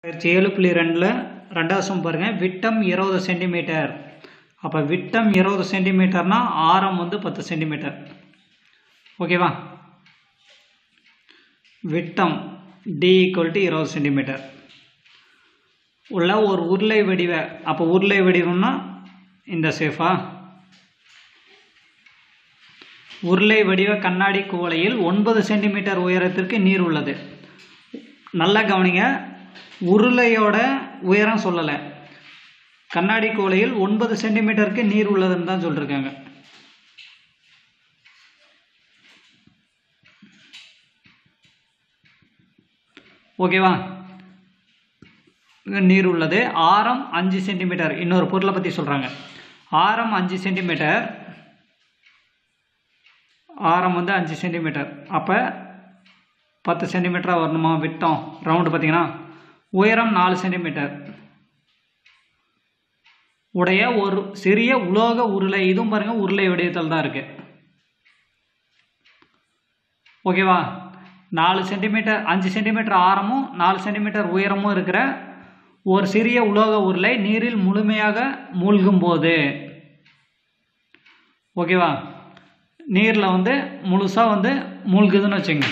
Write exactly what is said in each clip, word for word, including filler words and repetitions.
ஏழு புள்ளி ரெண்டில் ரெண்டாவது சம் பாருங்கள். விட்டம் இருபது சென்டிமீட்டர். அப்போ விட்டம் இருபது சென்டிமீட்டர்னா ஆரம் வந்து பத்து சென்டிமீட்டர். ஓகேவா? விட்டம் டி ஈக்குவல் டு இருபது சென்டிமீட்டர் உள்ள ஒரு உருளை வடிவ, அப்போ உருளை வடிவம்னா இந்த சேஃபா உருளை வடிவ கண்ணாடி குவளையில் ஒன்பது சென்டிமீட்டர் உயரத்திற்கு நீர் உள்ளது. நல்லா கவனிங்க, உருளையோட உயரம் சொல்லலை, கண்ணாடி குவளையில் ஒன்பது சென்டிமீட்டருக்கு நீர் உள்ளதுன்னு தான் சொல்லியிருக்காங்க. ஓகேவா? நீர் உள்ளது. ஆரம் அஞ்சு சென்டிமீட்டர். இன்னொரு பொருளை பற்றி சொல்கிறாங்க. ஆரம் அஞ்சு சென்டிமீட்டர், ஆரம் வந்து அஞ்சு சென்டிமீட்டர். அப்போ பத்து சென்டிமீட்டராக வரணுமா விட்டம் ரவுண்டு? பார்த்தீங்கன்னா உயரம் நாலு சென்டிமீட்டர் உடைய ஒரு சிறிய உலோக உருளை. இதுவும் பாருங்கள் உருளை வடிவத்தில் தான் இருக்குது. ஓகேவா? நாலு சென்டிமீட்டர் அஞ்சு சென்டிமீட்டர் ஆரமும் நாலு சென்டிமீட்டர் உயரமும் இருக்கிற ஒரு சிறிய உலோக உருளை நீரில் முழுமையாக மூழ்கும் போது, ஓகேவா, நீரில் வந்து முழுசாக வந்து மூழ்குதுன்னு வச்சுங்க.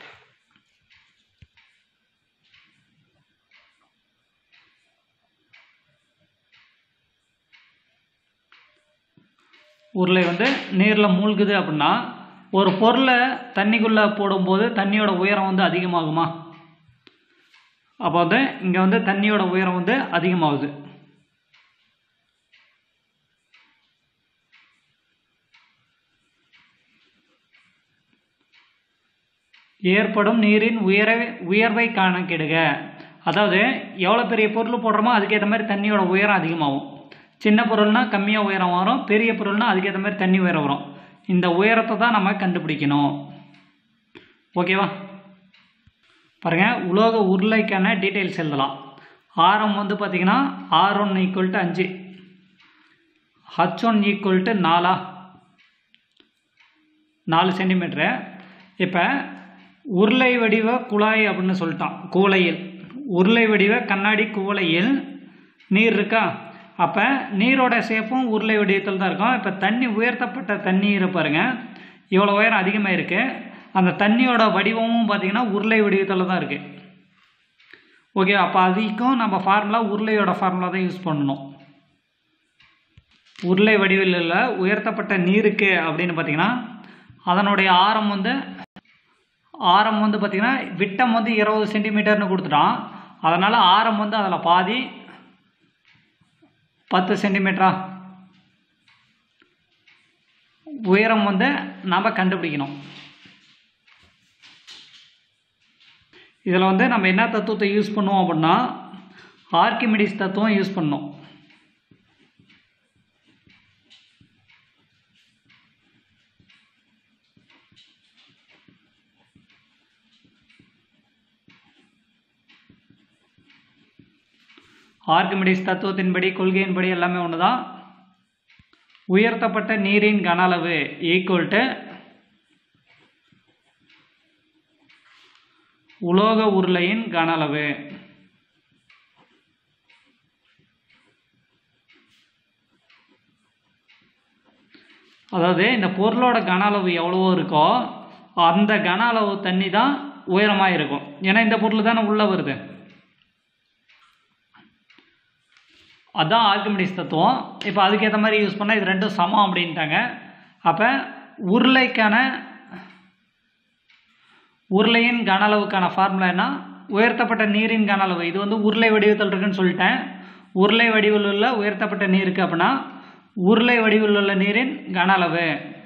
உருளை வந்து நீரில் மூழ்குது அப்படின்னா ஒரு பொருளை தண்ணிக்குள்ளே போடும்போது தண்ணியோட உயரம் வந்து அதிகமாகுமா? அப்போ வந்து இங்கே வந்து தண்ணியோட உயரம் வந்து அதிகமாகுது. ஏற்படும் நீரின் உயர உயர்வை கணக்கிடுக. அதாவது எவ்வளோ பெரிய பொருள் போடுறோமோ அதுக்கேற்ற மாதிரி தண்ணியோட உயரம் அதிகமாகும். சின்ன பொருள்னா கம்மியாக உயரம் வரும், பெரிய பொருள்னா அதுக்கேற்ற மாதிரி தண்ணி உயரம் வரும். இந்த உயரத்தை தான் நம்ம கண்டுபிடிக்கணும். ஓகேவா? பாருங்கள், உலோக உருளைக்கான டீட்டெயில்ஸ் எழுதலாம். ஆரம் வந்து பார்த்திங்கன்னா ஆர் ஒன் ஈக்குவல் டு அஞ்சு, ஹச் ஒன் ஈக்குவல் டு நாலா நாலு சென்டிமீட்டரு. இப்போ உருளை வடிவ குழாய் அப்படின்னு சொல்லிட்டான். குவளையில் உருளை வடிவ கண்ணாடி குவளையில் நீர் இருக்கா? அப்போ நீரோட சேப்பும் உருளை வடிவத்தில் தான் இருக்கும். இப்போ தண்ணி உயர்த்தப்பட்ட தண்ணீரை பாருங்கள், இவ்வளோ உயரம் அதிகமாக இருக்குது. அந்த தண்ணியோட வடிவமும் பார்த்திங்கன்னா உருளை வடிவத்தில் தான் இருக்குது. ஓகே, அப்போ அதுக்கும் நம்ம ஃபார்முலா உருளையோட ஃபார்முலா தான் யூஸ் பண்ணணும். உருளை வடிவில் உயர்த்தப்பட்ட நீருக்கு அப்படின்னு பார்த்திங்கன்னா அதனுடைய ஆரம் வந்து ஆரம் வந்து பார்த்திங்கன்னா விட்டம் வந்து இருபது சென்டிமீட்டர்னு கொடுத்துட்டான். அதனால் ஆரம் வந்து அதில் பாதி பத்து சென்டிமீட்டரா உயரம் வந்து நாம் கண்டுபிடிக்கணும். இதில் வந்து நம்ம என்ன தத்துவத்தை யூஸ் பண்ணுவோம் அப்படின்னா ஆர்கிமிடிஸ் தத்துவம் யூஸ் பண்ணோம். ஆர்கிமிடிஸ் தத்துவத்தின்படி, கொள்கையின்படி எல்லாமே ஒன்று தான். உயர்த்தப்பட்ட நீரின் கன அளவு ஈக்குவல் டு உலோக உருளையின் கன அளவு. அதாவது இந்த பொருளோட கன அளவு எவ்வளவோ இருக்கோ அந்த கன அளவு தண்ணி தான் உயரமாக இருக்கும். ஏன்னா இந்த பொருள் தானே உள்ளே வருது. அதுதான் ஆர்கிமிடிஸ் தத்துவம். இப்போ அதுக்கேற்ற மாதிரி யூஸ் பண்ணால் இது ரெண்டும் சமம் அப்படின்ட்டாங்க. அப்போ உருளைக்கான உருளையின் கன அளவுக்கான ஃபார்முலா என்ன? உயர்த்தப்பட்ட நீரின் கன அளவு. இது வந்து உருளை வடிவத்தில் இருக்குன்னு சொல்லிட்டேன். உருளை வடிவில் உள்ள உயர்த்தப்பட்ட நீருக்கு அப்படின்னா உருளை வடிவில் உள்ள நீரின் கன அளவு.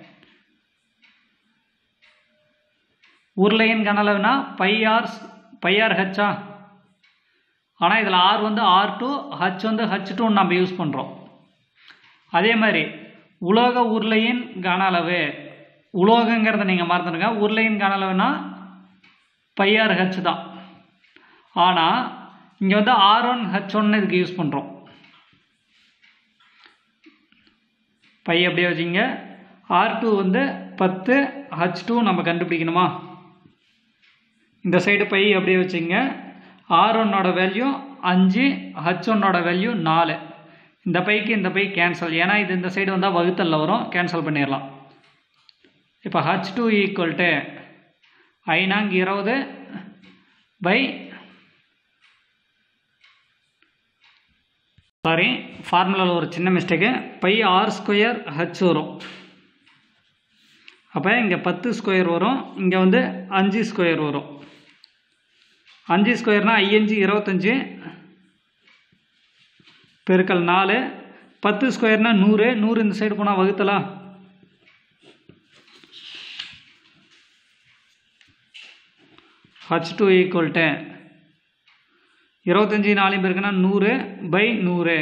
உருளையின் கன அளவுனா பை ஆர் பை ஆர் ஹச்சா. ஆனால் இதில் ஆர் வந்து ஆர் டூ, ஹச் வந்து ஹச் டூன்னு நம்ம யூஸ் பண்ணுறோம். அதே மாதிரி உலோக உருளையின் கன அளவு, உலோகங்கிறத நீங்கள் மறந்துடுங்க. உருளையின் கன அளவுனா பை ஆர் ஹச் தான். ஆனால் இங்கே வந்து ஆர் ஒன் ஹச் ஒன்னு இதுக்கு யூஸ் பண்ணுறோம். பை அப்படியே வச்சுங்க. ஆர் டூ வந்து பத்து, ஹச் டூ நம்ம கண்டுபிடிக்கணுமா? இந்த சைடு பை அப்படியே வச்சுங்க. ஆர் ஒன்னோட வேல்யூ அஞ்சு, ஹச் ஒன்னோட வேல்யூ நாலு. இந்த பைக்கு இந்த பை கேன்சல், ஏன்னா இது இந்த சைடு வந்தால் வகுத்தலில் வரும், கேன்சல் பண்ணிடலாம். இப்போ ஹச் டூ ஈக்குவல் டு ஐநாங்க இருபது பை சாரி ஃபார்முலாவில் ஒரு சின்ன mistake, pi R square H வரும். அப்போ இங்கே பத்து ஸ்கொயர் வரும், இங்கே வந்து அஞ்சு ஸ்கொயர் வரும். அஞ்சு ஸ்கொயர்னால் ஐயஞ்சு இருபத்தஞ்சி பெருக்கல் நாலு, பத்து ஸ்கொயர்னால் நூறு, நூறு இந்த சைடு போனால் வகுத்தலாம். ஹச் டூ ஈக்குவல் டு இருபத்தஞ்சி நாலையும் பேருக்குன்னா நூறு பை நூறு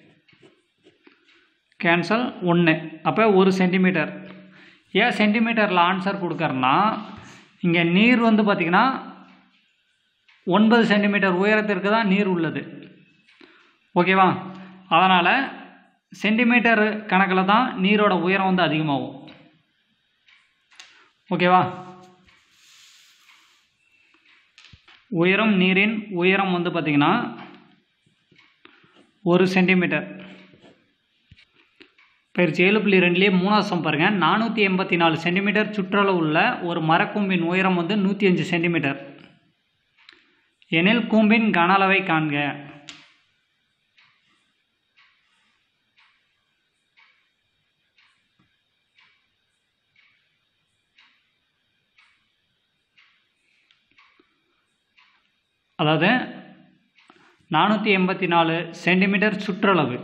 கேன்சல் ஒன்று. அப்போ ஒரு சென்டிமீட்டர். ஏன் சென்டிமீட்டரில் ஆன்சர் கொடுக்கறனா, இங்கே நீர் வந்து பார்த்திங்கன்னா ஒன்பது சென்டிமீட்டர் உயரத்திற்கு தான் நீர் உள்ளது. ஓகேவா? அதனால் சென்டிமீட்டர் கணக்கில் தான் நீரோட உயரம் வந்து அதிகமாகும். ஓகேவா? உயரம், நீரின் உயரம் வந்து பார்த்திங்கன்னா ஒரு சென்டிமீட்டர். பயிற்சி ஏழு புள்ளி ரெண்டுலேயே மூணாவது சம் பாருங்கள். நானூற்றி எண்பத்தி நாலு சென்டிமீட்டர் சுற்றளவு உள்ள ஒரு மரக்கூம்பின் உயரம் வந்து நூற்றி அஞ்சு சென்டிமீட்டர் எனில் கூம்பின் கன அளவை காண்க. அதாவது நானூற்றி எண்பத்தி நாலு சென்டிமீட்டர் சுற்றளவு.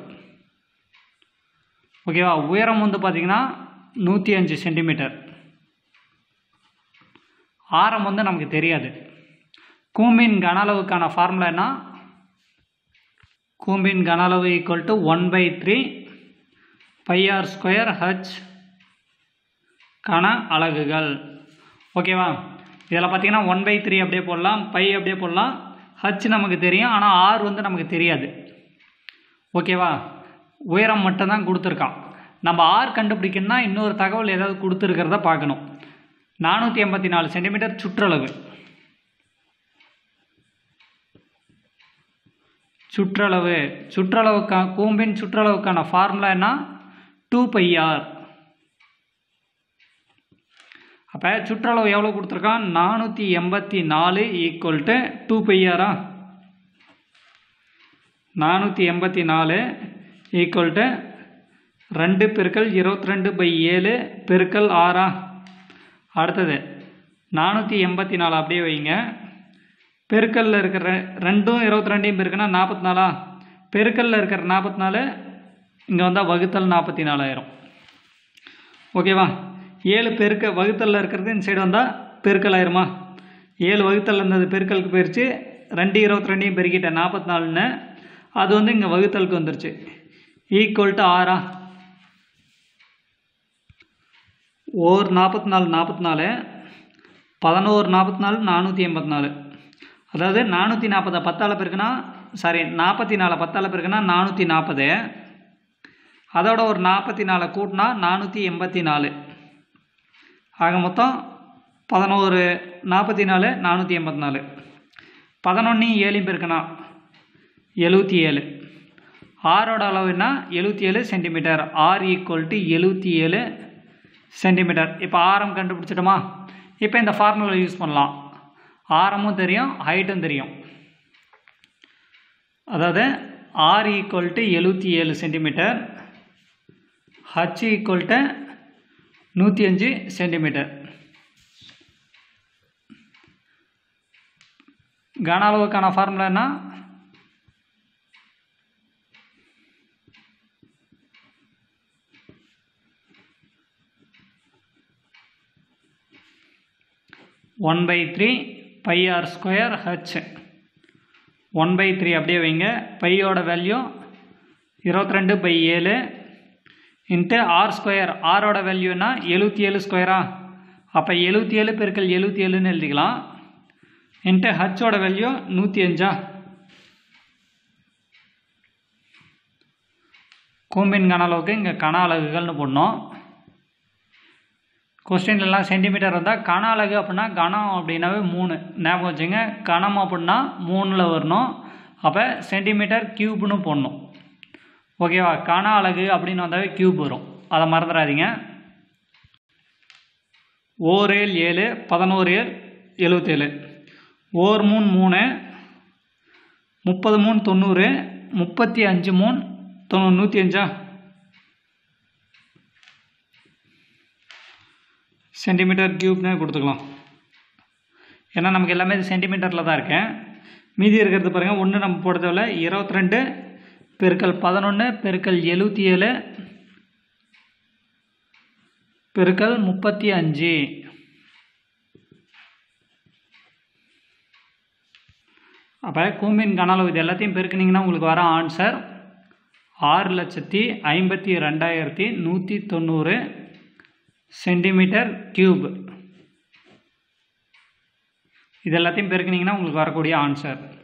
ஓகேவா? உயரம் வந்து பார்த்திங்கன்னா நூற்றி அஞ்சு சென்டிமீட்டர். ஆரம் வந்து நமக்கு தெரியாது. கூம்பின் கன அளவுக்கான ஃபார்முலா என்ன? கூம்பின் கன அளவு equal to one by three pi R square H கன அலகுகள். ஓகேவா? இதில் பார்த்தீங்கன்னா ஒன் பை த்ரீ அப்படியே போடலாம், பை அப்படியே போடலாம். ஹச் நமக்கு தெரியும், ஆனால் ஆர் வந்து நமக்கு தெரியாது. ஓகேவா? உயரம் மட்டும்தான் கொடுத்துருக்கான். நம்ம ஆர் கண்டுபிடிக்கணும்னா இன்னொரு தகவல் ஏதாவது கொடுத்துருக்கிறத பார்க்கணும். நானூற்றி எண்பத்தி நாலு சென்டிமீட்டர் சுற்றளவு. சுற்றளவு சுற்றளவுக்கா கூம்பின் சுற்றளவுக்கான ஃபார்முலா என்ன? Two pi R. அப்போ சுற்றளவு எவ்வளோ கொடுத்துருக்கான்? நானூற்றி எண்பத்தி நாலு ஈக்குவல் டு டூ பை ஆரா? நானூற்றி எண்பத்தி நாலு ஈக்குவல் டு ரெண்டு பெருக்கல் இருபத்தி ரெண்டு பை ஏழு பெருக்கல் ஆறா? அடுத்தது நானூற்றி எண்பத்தி நாலு அப்படியே வைங்க. பெருக்கல்ல இருக்கிற ரெண்டும் இருபத்தி ரெண்டையும் பெருக்குன்னா நாற்பத்தி நாலா? பெருக்கல்ல இருக்கிற நாற்பத்தி நாலு இங்கே வந்தால் வகுத்தல் நாற்பத்தி நாலாயிரம். ஓகேவா? ஏழு பெருக்க வகுத்தலில் இருக்கிறது இந்த சைடு வந்தால் பெருக்கல் ஆயிருமா? ஏழு வகுத்தல் இருந்தது பெருக்கலுக்கு போயிடுச்சு. ரெண்டு இருபத்தி ரெண்டையும் பெருக்கிட்டேன் நாற்பத்தி நாலுன்னு, அது வந்து இங்கே வகுத்தலுக்கு வந்துருச்சு. ஈக்குவல் டு ஆறா? ஓர் நாற்பத்தி நாலு நாற்பத்தி நாலு பதினோரு நாற்பத்தி நாலு நானூற்றி எண்பத்தி நாலு. அதாவது நானூற்றி நாற்பதை பத்தால் பெருக்குன்னா சாரி நாற்பத்தி நாலு பத்தால் பெருக்குன்னா நானூற்றி நாற்பது. அதோட ஒரு நாற்பத்தி நாலு கூட்டினா நானூற்றி எண்பத்தி நாலு. ஆக மொத்தம் பதினோரு நாற்பத்தி நாலு நானூற்றி எண்பத்தி நாலு. பதினொன்றையும் ஏழையும் பெருக்குனா எழுபத்தி ஏழு. ஆரோட அளவுனா எழுபத்தி ஏழு சென்டிமீட்டர். ஆர் ஈக்குவல் டு எழுபத்தி ஏழு சென்டிமீட்டர். இப்போ ஆரம் கண்டுபிடிச்சிட்டோமா? இப்போ இந்த ஃபார்முலா யூஸ் பண்ணலாம். ஆரமும் தெரியும், ஹைட்டும் தெரியும். அதாவது ஆர் ஈக்குவல் டு எழுபத்தி ஏழு சென்டிமீட்டர், ஹச் ஈக்குவல் டு நூற்றி அஞ்சு சென்டிமீட்டர். கன அளவுக்கான ஃபார்முலா என்ன? One by three pi R square H. One by three அப்படியே வைங்க. பையோட வேல்யூ இருபத்தி ரெண்டு பை ஏழு இன்ட்டு ஆர் ஸ்கொயர். ஆரோட வேல்யூனா எழுபத்தி ஏழு ஸ்கொயரா? அப்போ எழுபத்தி ஏழு பெருக்கல் எழுபத்தி ஏழுன்னு எழுதிக்கலாம். இன்ட்டு ஹச்சோட வேல்யூ நூற்றி அஞ்சா? கூம்பின் கன அளவுக்கு இங்கே கன அலகுகள்னு போடணும். கொஸ்டின்லாம் சென்டிமீட்டர் வந்தால் கன அலகு அப்படின்னா கனம் அப்படின்னாவே மூணு ஞாபகம் வச்சுங்க. கனம் அப்படின்னா மூணில் வரணும். அப்போ சென்டிமீட்டர் கியூப்னு போடணும். ஓகேவா? கன அலகு அப்படின்னு வந்தாவே கியூப் வரும், அதை மறந்துடாதீங்க. ஓர் ஏழு ஏழு, பதினோரு ஏழு எழுபத்தேழு, ஓர் மூணு மூணு, முப்பது மூணு தொண்ணூறு, முப்பத்தி அஞ்சு மூணு தொண்ணூறு, நூற்றி அஞ்சா சென்டிமீட்டர் கியூப்னு கொடுத்துக்கலாம். ஏன்னா நமக்கு எல்லாமே சென்டிமீட்டரில் தான் இருக்கேன். மீதி இருக்கிறது பாருங்கள், ஒன்று நம்ம போட தேவையில்ல. இருபத்தி ரெண்டு பெருக்கல் பதினொன்று பெருக்கல் எழுபத்தி ஏழு பெருக்கல் முப்பத்தி அஞ்சு. அப்போ கூம்பின் கன அளவு இது எல்லாத்தையும் பெருக்கினீங்கன்னா உங்களுக்கு வர ஆன்சர் ஆறு லட்சத்தி ஐம்பத்தி ரெண்டாயிரத்தி நூற்றி தொண்ணூறு சென்டிமீட்டர் கியூப். இது எல்லாத்தையும் பெருக்கினீங்கன்னா உங்களுக்கு வரக்கூடிய ஆன்சர்.